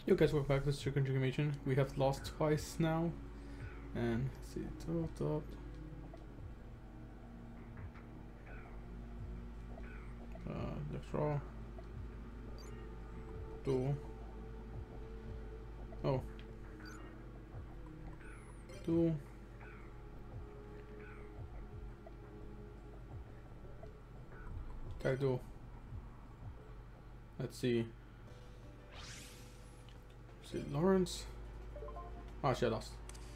Yo guys, welcome back to Chicken Animation. We have lost twice now. And let's see, top. Let's draw. Duel. Oh. Duel. Tag duel. Let's see. Lawrence. Ah, shit, I lost.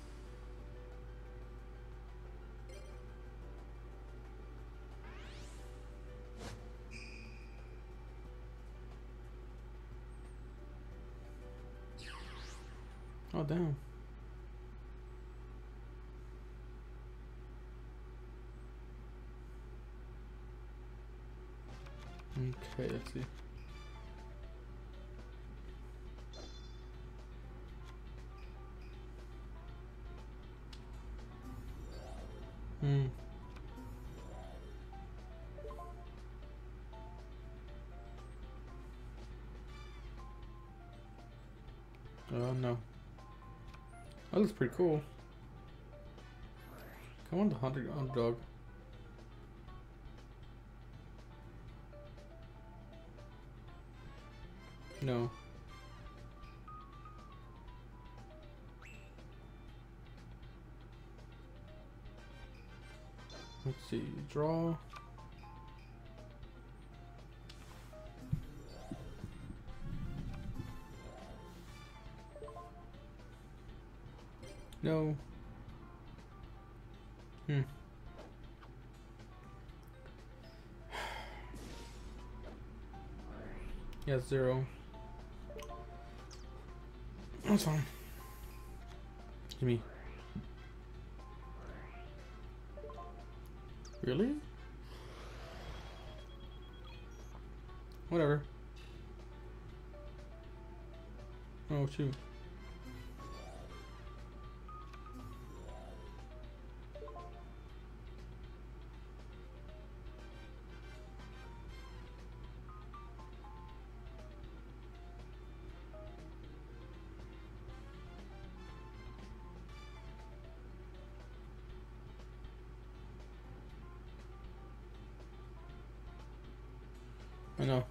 Oh, damn. Okay, let's see. No. That looks pretty cool. Come on, the underdog. No. Let's see. Draw. No. Yeah, 0. That's fine. Give me. Really? Whatever. Oh, shoot. I know.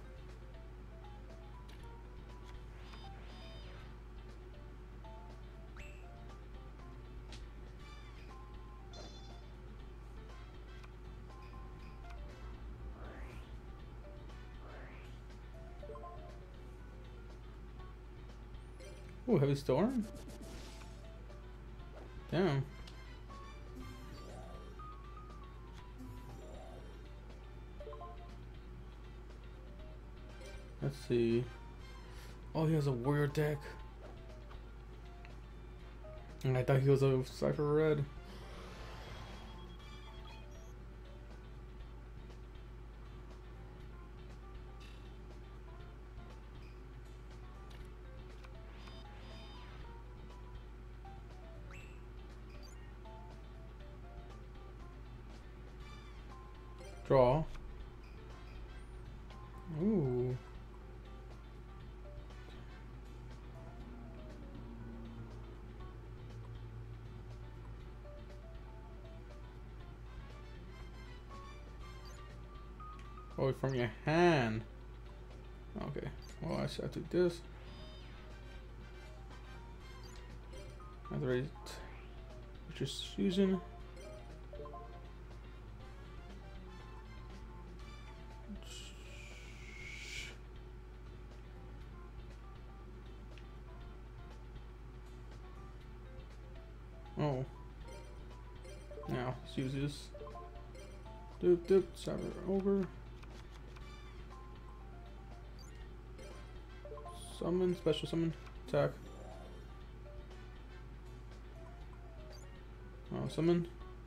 Ooh, heavy storm? Damn. Let's see. Oh, he has a warrior deck. And I thought he was a Cypher Red. Draw. Ooh. Oh, from your hand. Okay. Well, I should do this. Otherwise, just using. Oh. Now, let's use this. Doop, cyber over. Summon, special summon, attack. Oh, summon.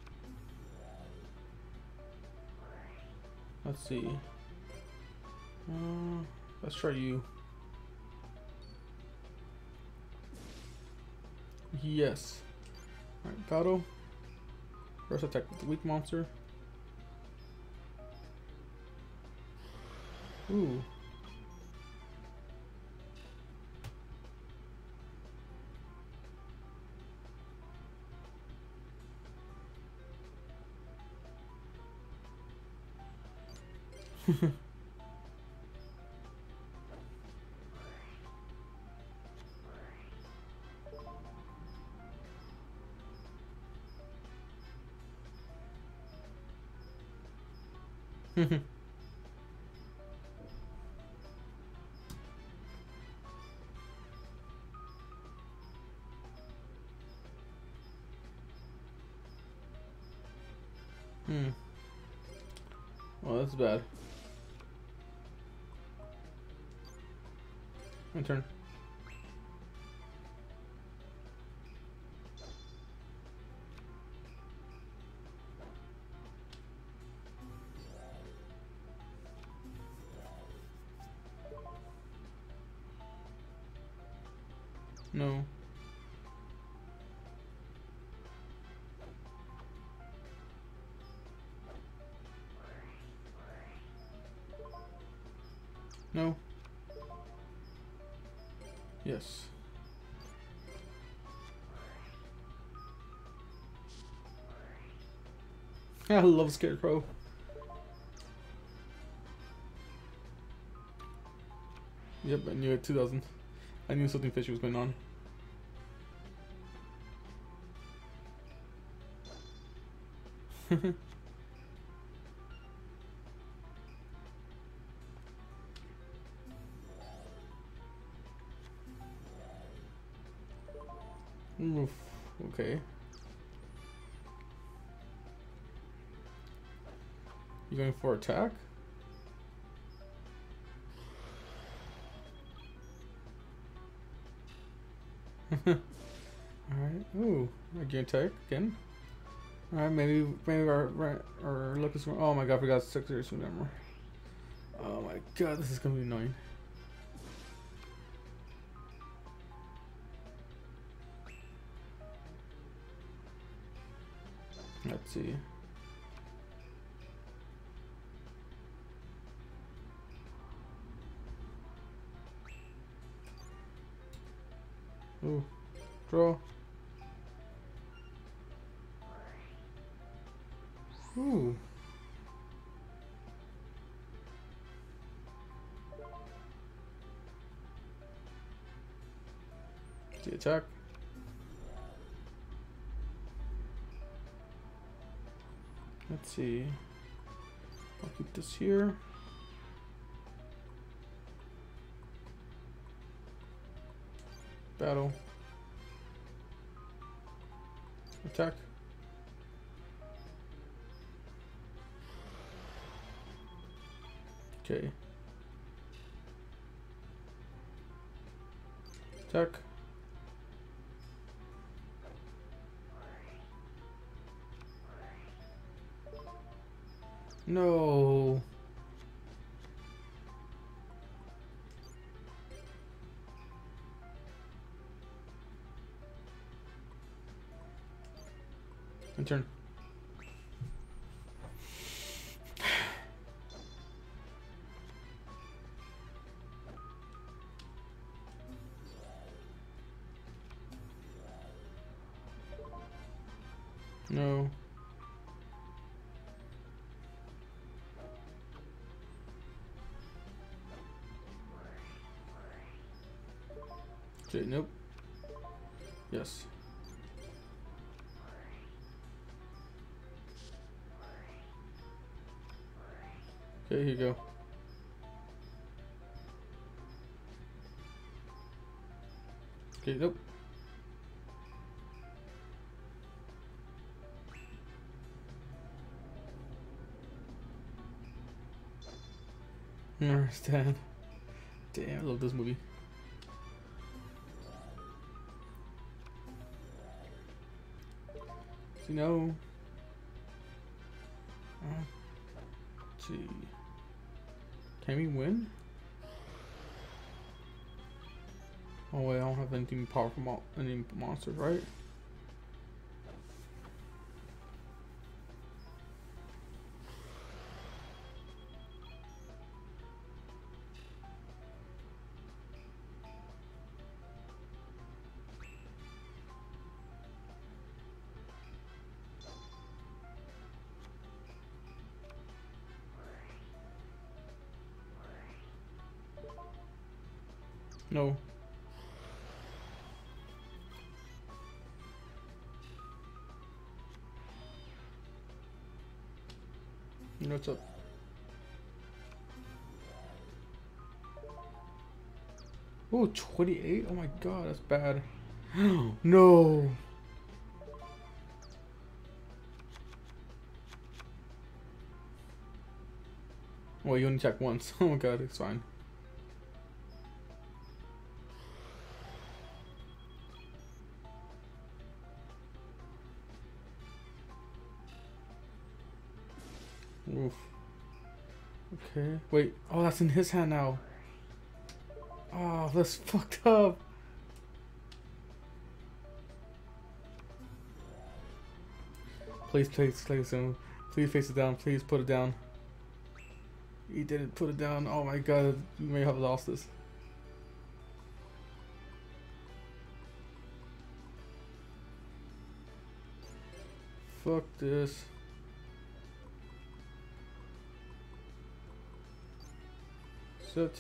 Let's see. Let's try you. Yes. Alright, battle. First attack with the weak monster. Ooh. Hmm. Well, that's bad. My turn. No. No. Yes. I love Scarecrow. Yep, I knew it. 2000. I knew something fishy was going on. Oof. Okay. You going for attack? Alright. Ooh. I gain attack again. Alright, maybe our luck is. Oh my god, I forgot 6 years from memory. Oh my god, this is gonna be annoying. Let's see. Ooh. Draw. Ooh. The attack. Let's see. I'll keep this here. Battle. Attack. Okay. Attack. No. My turn. No. Okay, nope. Yes. Okay, here you go. Okay, nope. I understand. Damn, I love this movie. So, let's see. Can we win? Oh wait, I don't have anything powerful, any monsters, right? No. What's up? Oh, 28? Oh my god, that's bad. No! Well, you only check once. Oh my god, it's fine. Oof. Okay. Wait. Oh, that's in his hand now. Oh, that's fucked up. Please place him. Please face it down. Please put it down. He didn't put it down. Oh my god, you may have lost this. Fuck this. Sit.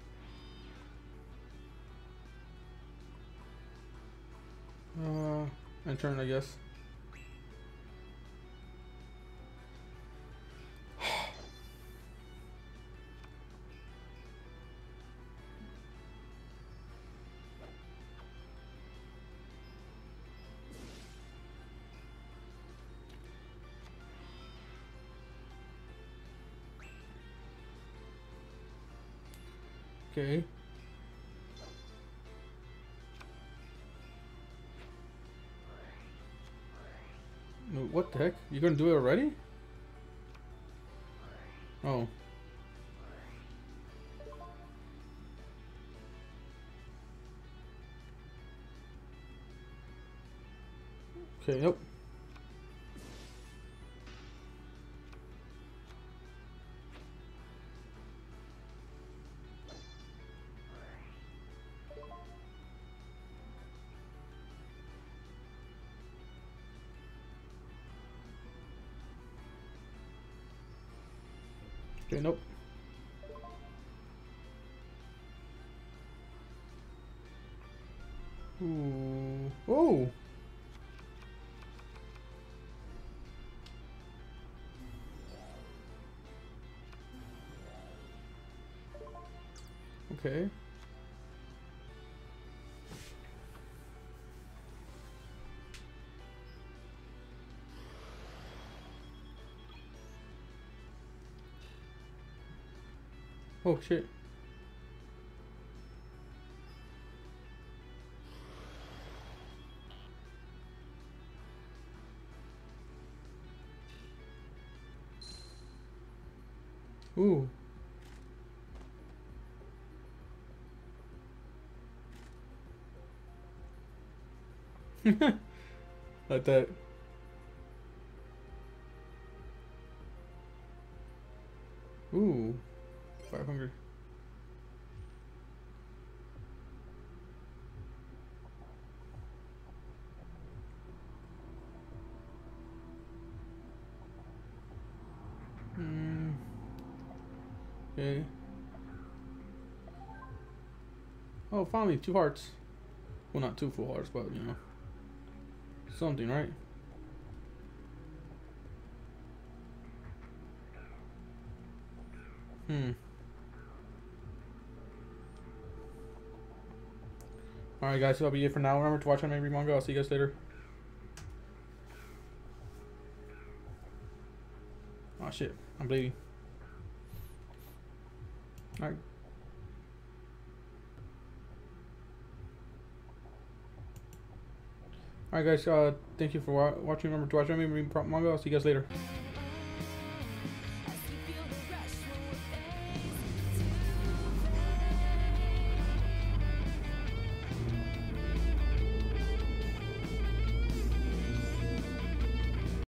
And turn, I guess. Okay. No, what the heck? You gonna do it already? Oh. Okay, nope. Okay, nope. Ooh. Oh! Okay. Oh shit. Ooh. Like that. Ooh. 500. Hmm. Okay. Oh, finally, 2 hearts. Well, not 2 full hearts, but you know. Something, right? Hmm. Alright guys, so that'll be it for now. Remember to watch anime, read manga. I'll see you guys later. Oh shit, I'm bleeding. Alright. Alright guys, thank you for watching. Remember to watch anime, read manga. I'll see you guys later.